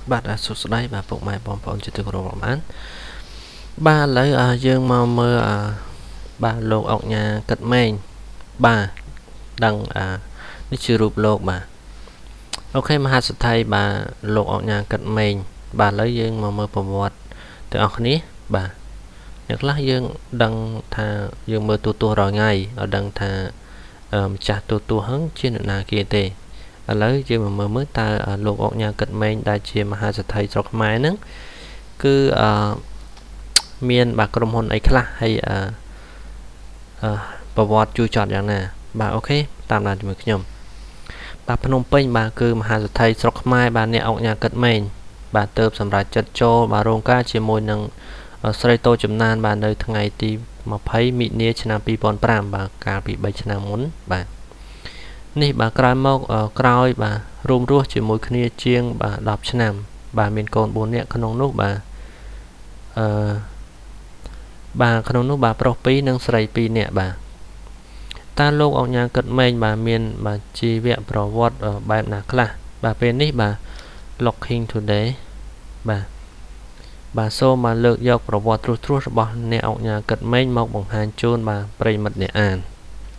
បាទសុខស្ដីបាទពុកម៉ែបងប្អូនជាទីគោរពរាប់អានបាទឥឡូវយើងមកមើលបាទលោកអុកញ៉ាគិតម៉េងបាទដឹងនេះជារូបលោកបាទអូខេមហាសេដ្ឋីបាទលោកអុកញ៉ាគិតម៉េងបាទឥឡូវយើងមកមើលប្រវត្តិទាំងអស់គ្នាបាទអ្នកខ្លះយើងដឹងថាយើងមើលទូររាល់ថ្ងៃឲ្យដឹងថាម្ចាស់ទូរហឹងជាអ្នកណាគេទេឥឡូវយើងមកមើលតើលោកអុកញ៉ាគិតម៉េងដែលជាមហាសេដ្ឋីស្រុកខ្មែរហ្នឹងគឺមានបាទក្រុមហ៊ុនអីខ្លះហើយប្រវត្តិជួយចត់យ៉ាងណាបាទអូខេតាមដានជាមួយខ្ញុំបាទភ្នំពេញបាទគឺមហាសេដ្ឋីស្រុកខ្មែរបាទអ្នកអុកញ៉ាគិតម៉េងបាទទៅសម្រាប់ចិត្តចូលបាទរោងការជាមួយនឹងស្រីតូចំណានបាទនៅថ្ងៃទី20មិនិនាឆ្នាំ2005បាទកាលពី3ឆ្នាំមុនបាទនេះបាទក្រោយមកក្រោយបាទរួមរស់ជាមួយគ្នាជាងបាទ10ឆ្នាំបាទមានកូន4នាក់ក្នុងនោះបាទបាទក្នុងនោះបាទប្រុស2និងស្រី2នាក់បាទតើលោកអុកញ៉ាគិតម៉េងបាទមានបាទជីវប្រវត្តិបែបណាខ្លះបាទពេលនេះបាទ Looking Today បាទសូមមកលើកយកប្រវត្តិទ្រស់របស់អ្នកអុកញ៉ាគិតម៉េងមកបង្ហាញជូនបាទប្រិមិត្តអ្នកអាន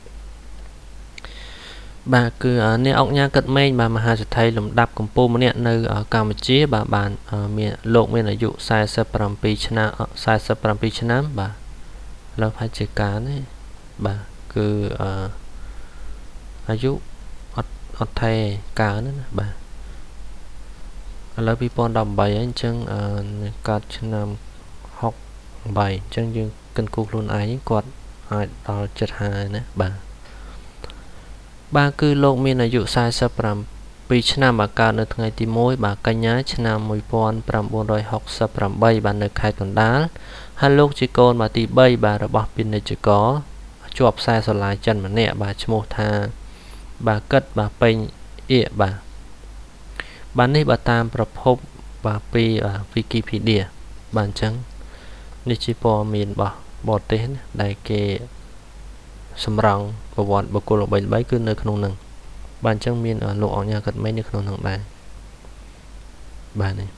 បាទគឺអ្នកអុកញ៉ាគិតម៉េងបាទមហាសេដ្ឋីលំដាប់កំពូលម្នាក់នៅកម្ពុជាបាទបានមានលោកមានអាយុ47ឆ្នាំបាទលោកផាជាការនេះបាទគឺអាយុអត់ថេកើណាបាទឥឡូវ2018ហើយអញ្ចឹងកើតឆ្នាំ68អញ្ចឹងយើងគិតគូខ្លួនឯងគាត់អាចដល់70ណាបាទគឺលោកមានអាយុ47ឆ្នាំបាទកើតនៅថ្ងៃទី1បាទកញ្ញាឆ្នាំ1968បាទនៅខេត្តកណ្ដាលហើយលោកជាកូនបាទទី3បាទរបស់ពាណិជ្ជករជាប់ខ្សែស្រឡាយចិនម្នាក់បាទឈ្មោះថាបាទកិតបាទពេញអៀកបាទនេះបាទតាមប្រភពបាទពី Wikipedia បាទអញ្ចឹងនេះជាព័ត៌មានរបស់បរទេសដែលគេសម្រង់ប្រវត្តិបុគ្គលល្បីៗគឺនៅក្នុងនឹងបាទអញ្ចឹងមានលោកអុកញ៉ាគិតម៉េងនៅក្នុងនឹងដែរបាទនេះ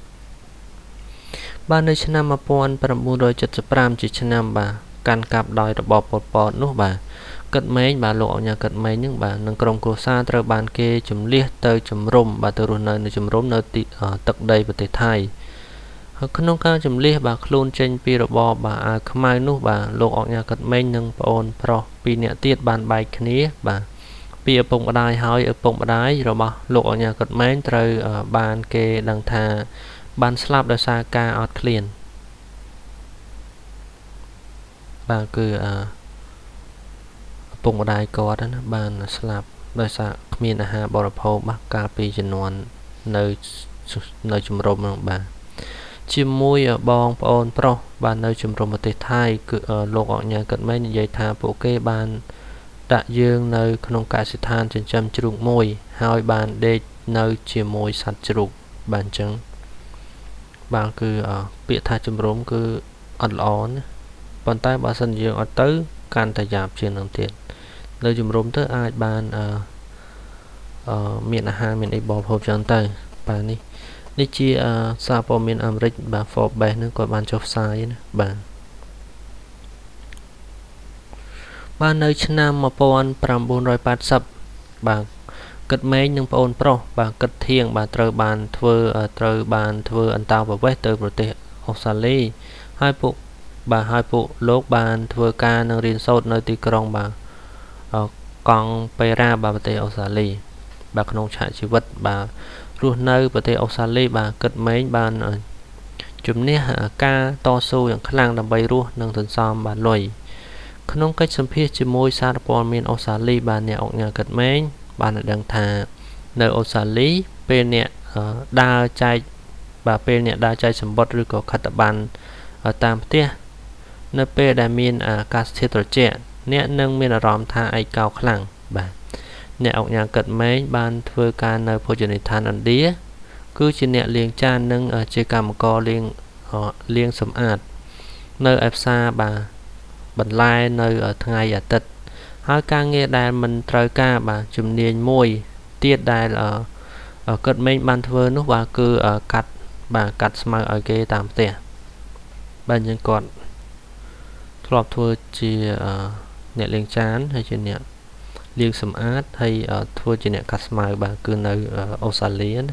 បាទនៅឆ្នាំ1975ជាឆ្នាំបាទកាន់កាប់ដោយរបបប៉ុលពតនោះបាទគិតម៉េងបាទលោកអុកញ៉ាគិតម៉េងនឹងបាទនឹងក្រុមគ្រួសារត្រូវបានគេជំលះទៅជំរុំបាទទៅរស់នៅជំរុំនៅទឹកដីប្រទេសថៃហើយក្នុងការជំលះបាទខ្លួនចេញពីរបបបាទអាវខ្មៅនោះបាទលោកអុកញ៉ាគិតម៉េងនិងប្អូនប្រុស2នាក់ទៀតបានបែកគ្នាបាទពីឪពុកម្ដាយហើយឪពុកម្ដាយរបស់លោកអុកញ៉ាគិតម៉េងត្រូវបានគេដឹងថាបានស្លាប់ដោយសារការអត់ឃ្លានបាទគឺឪពុកម្ដាយគាត់ណាបានស្លាប់ដោយសារគ្មានអាហារបរិភោគបាទកាលពីជំនាន់នៅជំរំហ្នឹងបាទជាមួយបងប្អូនប្រុសបាទនៅជំរំប្រទេសថៃគឺលោកអុកញ៉ាគិតម៉េងនិយាយថាពួកគេបានដាក់យើងនៅក្នុងកសិដ្ឋានចិញ្ចឹមជ្រូកមួយហើយបានដេកនៅជាមួយសត្វជ្រូកបាទអញ្ចឹងបាទគឺពាក្យថាជំរំគឺអត់ល្អណាប៉ុន្តែបើសិនយើងអត់ទៅកាន់តែយ៉ាប់ជាងនឹងទៀតនៅជំរំទៅអាចបានមានអាហារមានអីបរិភោគចឹងទៅបាទនេះជាសារព័ត៌មានអាមេរិកបាទ Forbes នឹងគាត់បានចុះផ្សាយណាបាទនៅឆ្នាំ1980បាទគិតម៉េងនិងប្អូនប្រុសបាទគិតធៀងបាទត្រូវបានធ្វើអន្តោប្រវេសន៍ទៅប្រទេសអូស្ត្រាលីហើយពួកលោកបានធ្វើការនឹងរៀនសូត្រនៅទីក្រុងបាទកង់ប៉េរ៉ាបាទប្រទេសអូស្ត្រាលីបាទក្នុងឆាកជីវិតបាទរស់នៅប្រទេសអូស្ត្រាលីបាទគិតម៉េងបានជំនះការតស៊ូយ៉ាងខ្លាំងដើម្បីរស់និងសន្សំបាទលុយក្នុងកិច្ចសម្ភាសជាមួយសារព័ត៌មានអូស្ត្រាលីបាទអ្នកអុកញ៉ាគិតម៉េងបានដឹងថានៅអូស្ត្រាលីពេលអ្នកដើរចែកសម្បត្តិឬក៏ខិត្តប័ណ្ណតាមផ្ទះនៅពេលដែលមានអាកាសធាតុត្រជាក់អ្នកនឹងមានអារម្មណ៍ថាឯកោខ្លាំងបាទអ្នកអុកញ៉ាគិតម៉េងបានធ្វើការនៅភោជនីយដ្ឋានឥណ្ឌាគឺជាអ្នកលាងចាននិងជាកម្មករលាងសម្អាតនៅឯផ្សារបាទបន្លែនៅថ្ងៃអាទិត្យហើយការងារដែលមិនត្រូវការបាទជំនាញមួយទៀតដែលกดไม่บันเทอร์นู้ว่าคือกัดกัดสมัยเอาเกตามเตะบันยังก่อนทลอบทัวจีเนี่ยเลี้ยงจานให้จีเนี่ยเลี้ยงสมอาร์ตให้ทัวจีเนี่ยกัดสมัยคือในออสเตรเลีย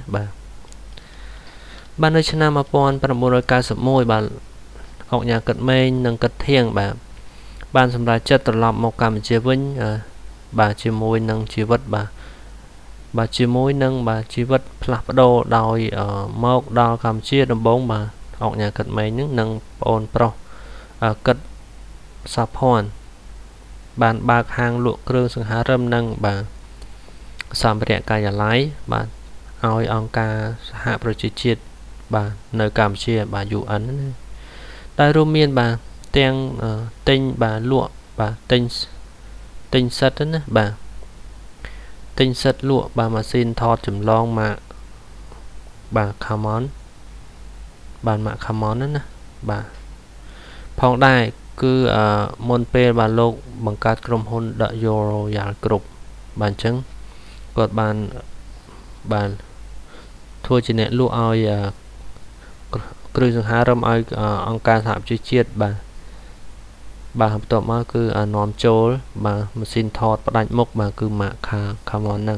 บ้านในชนะมาปอนประมวลการสมุยออกอย่างกัดไม่นังกัดเที่ยงบ้านสำหรับจัดตลอดมอกการเชื่อวิ่งจีมวยนังชีวิตจีมวยนังชีวิตพลัดโดดอยมอกดาวคำเชื่อดมบงออกอย่างกัดไม่นังปอนโปรกัดซาพอนบ้านบากหางลุเครื่องสังหารเริ่มนังสามเรียกายไล่เอาองการสหประชาชาติในกัมพูชีอยู่อันได้ร่วมเมียนเตียงเต็งลวกเต็งสัตว์นะเต็งสัตว์ลวกมาซินทอดจุ่มลองมาคาร์มอนมาคาร์มอนนั่นนะพองได้คือมนเปโลกบังการกรมหุ่นดโยโรยาลกรุบจังกดทัวจีเนลูเอาครูสังหารมเอาองการสามชีตต่อมาคือนอมโจลมาซินทอดประดับมกคือมาคามอนนั่ง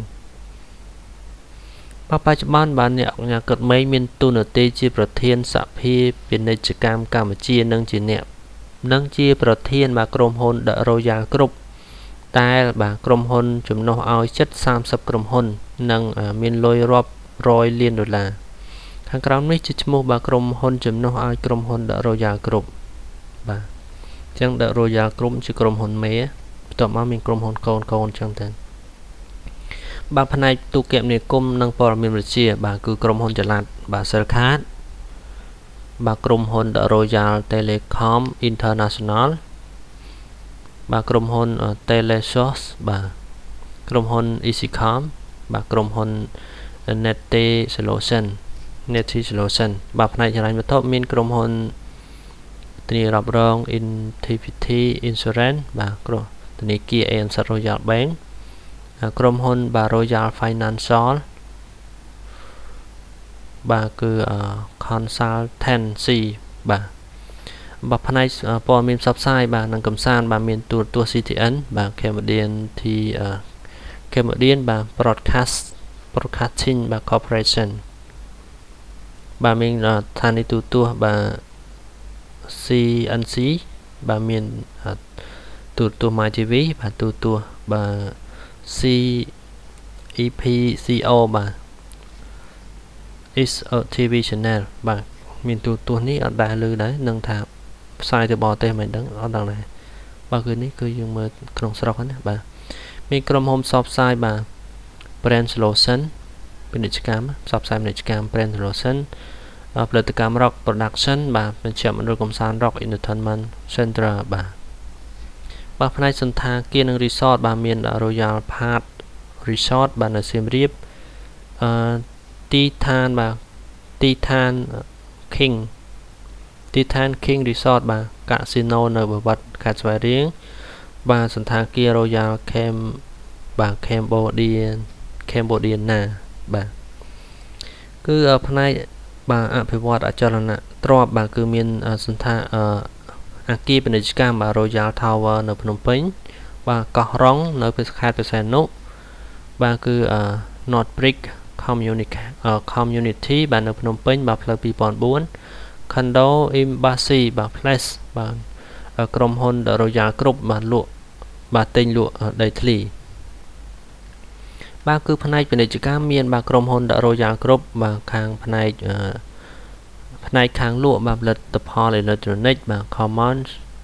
ปัจจุบันเนี่ยออกงานเกิดไม่มีตุนเตจีประเทศสัพพีเป็นในกิจกรรมกัมพูชีนั่งจีเนนั่งจีประเทศกรมหุ่นเดโรยากรุบแต่กรมหุ่นจุ่มนอเอาชัด30กรมหุ่นนั่งมีลอยรอบ$100 ล้านทางกลางนี้จะมูกรมหุ่นจุ่มนอเอากรมหุ่นเดโรยากรุบจังเดโรยากรุบจะกรมหุ่นเมย์ต่อมามีกรมหุ่นโคนจังเต็นภายในตูเก็บในกรมนังปอร์มิมริเชียคือกรมหุ่นจลัดเซอร์คาร์ดกรมหุ่นเดโรยาลเทเลคอมอินเตอร์เนชั่นแนลกรมหุ่นเทเลซอสกรมหุ่นอีซิคอมกรมหุ่นเนติสโลเซนภายในจราจรทบมีกรมหุ่นตัวนี้รับรองอินทิฟิตี้อินชูแรนซ์กรมตัวนี้เกียร์เอ็นสัตว์รอยาลแบงก์กรมหุ่นรอยาลไฟแนนซ์ซอลคือคอนซัลแทนซีภายในปอมีซับไซด์นังกำซานมีตัว CTN เคมเดียนที่เคมเดียนbroadcasting corporation มีทานิตัวCNC มีตัวมาทีวีตัวCEPCO is a TV channel มีตัวนี้ได้เลยได้นังถามใส่ตัวบอเต้ไม่ดังดังไหนคือนี้คือยังมือกรงสร็อกนะมีกรมโฮมซอฟต์ไซด์แบรนด์โลชั่นเป็นกิจกรรมซอฟต์ไซด์เป็นกิจกรรมแบรนด์โลชั่นผลิตกรรมร็อกโปรดักชั่นเป็นเชื่อมโดยกรมสารร็อกอินเตอร์เทนเมนต์เซ็นเตอร์ภายในสันทาเกียร์รีสอร์ทมีรอยัลพาร์ทรีสอร์ทในเซียมรีบตีทานคิงรีสอร์ทคาสิโนในบวัดกาสวารีสันทาเกียร์รอยัลแคมโบเดียนนาคือภายในอภิวัตอาจารย์ตรอบคือมีสันทาอากีเป็นกิจกรรมรอยัลทาวเวอร์ในพนมเปญเกาะร้องในเป็นคาดเป็นแสนนุคือนอร์ทบริกcommunity ในพนมเปญเพลย์ปีปอนบุญคันโดอิมบาซีเพลสกรมหุ่นเดโรยากรุบลวกเต็งลวกได้ทลีคือภายในเป็นกิจกรรมมีกรมหุ่นเดโรยากรุบคางภายในคางลวกผลิตภัณฑ์อิเล็กทรอนิกส์คอมมอน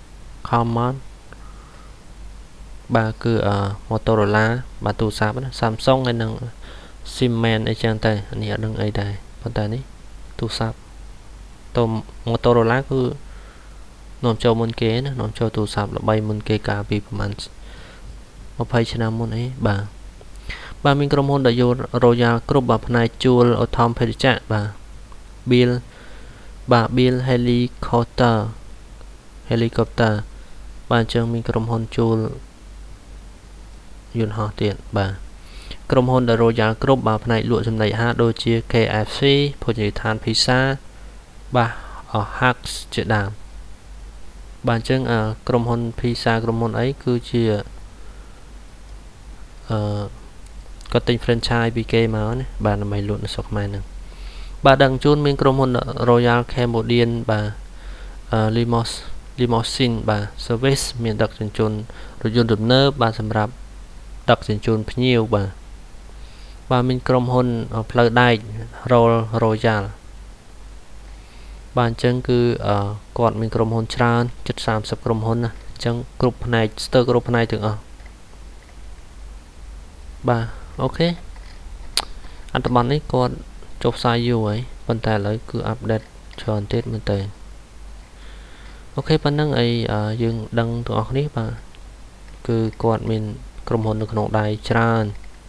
คือมอเตอร์โรล่าตูซาซัมซุงไอ้นั่งซิมแมนไอ้จังแต่อันนี้ดังไอ้ได้ปัจจัยนี้ตูซับตัวมอเตอร์โรล่าคือนอมโจมุนเกนนอมโจตูซับละใบมุนเกกาปีประมาณมาไปชนะมุนไอ้มีกรมหุ่นดโยโรยากรุบภายในจูลอทอมเพดิจักบิลเฮลิคอปเตอร์จึงมีกรมหุ่นจูลยุนหอเตียนក្រុមហ៊ុន The Royal Group បាទផ្នែកលក់ចំណីអាហារដូចជា KFC ភោជនីយដ្ឋាន Pizza បាទ Hacks ជាដើមបាទអញ្ចឹងក្រុមហ៊ុន Pizza ក្រុមហ៊ុនអីគឺជាគាត់ទិញ franchise ពីគេមកណាបាទដើម្បីលក់នៅស្រុកខ្មែរហ្នឹងបាទដឹងជូនមានក្រុមហ៊ុន Royal Cambodian បាទLimousine បាទ service មានដឹកជញ្ជូនរថយន្តទំនើបបាទសម្រាប់ដឹកជញ្ជូនភ្ញៀវបាទមានក្រុមហ៊ុនផ្លូវដែក Royal បាទអញ្ចឹងគឺគាត់មានក្រុមហ៊ុនច្រើនជិត30ក្រុមហ៊ុនណាអញ្ចឹងគ្រប់ផ្នែកស្ទើរគ្រប់ផ្នែកទាំងអស់បាទអូខេអត្ថបទនេះគាត់ចុះផ្សាយយូរហើយប៉ុន្តែឥឡូវគឺអាប់ដេតច្រើនទៀតមែនតើអូខេប៉ុណ្ណឹងយើងដឹងទាំងអស់គ្នាបាទគឺគាត់មានក្រុមហ៊ុននៅក្នុងដៃច្រើន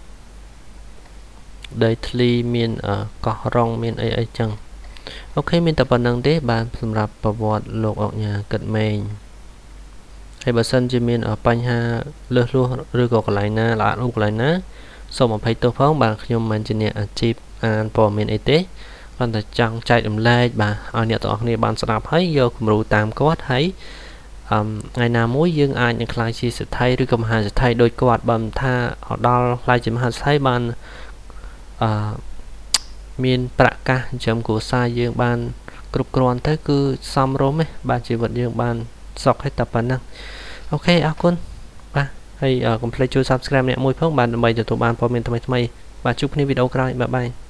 ដីធ្លីមានកោះរ៉ុងមានអីចឹងអូខេមានតែប៉ុណ្្នឹងទេបាទសម្រាប់ប្រវត្តិលោកអុកញ៉ាគិតម៉េងហើយបើសិនជាមានបញ្ហាលើសលួសឬក៏កន្លែងណាល្អកន្លែងណាសូមអភ័យទោសផងបាទខ្ញុំមិនជាអ្នកអាជីពអានព័ត៌មានអីទេគ្រាន់តែចង់ចែករំលែកបាទឲ្យអ្នកទាំងអស់គ្នាបានស្ដាប់ហើយយកគំរូតាមគាត់ហើយថ្ងៃណាមួយយើងអាចនឹងខ្លាយជាសេដ្ឋីឬក៏មហាសេដ្ឋីដូចគាត់បើមិនថាដល់ខ្លាយជាមហាសេដ្ឋីបានមានប្រកាសចិញ្ចឹមគ្រួសារយើងបានគ្រប់គ្រាន់ទៅគឺសមរម្យទេបាទជីវិតយើងបានសុខហើយតែប៉ុណ្ណឹងអូខេអរគុណបាទហើយកុំភ្លេចជួយ Subscribe អ្នកមួយផងបាទដើម្បីទទួលបានព័ត៌មានថ្មីៗបាទជួបគ្នាវីដេអូក្រោយបាយបាយ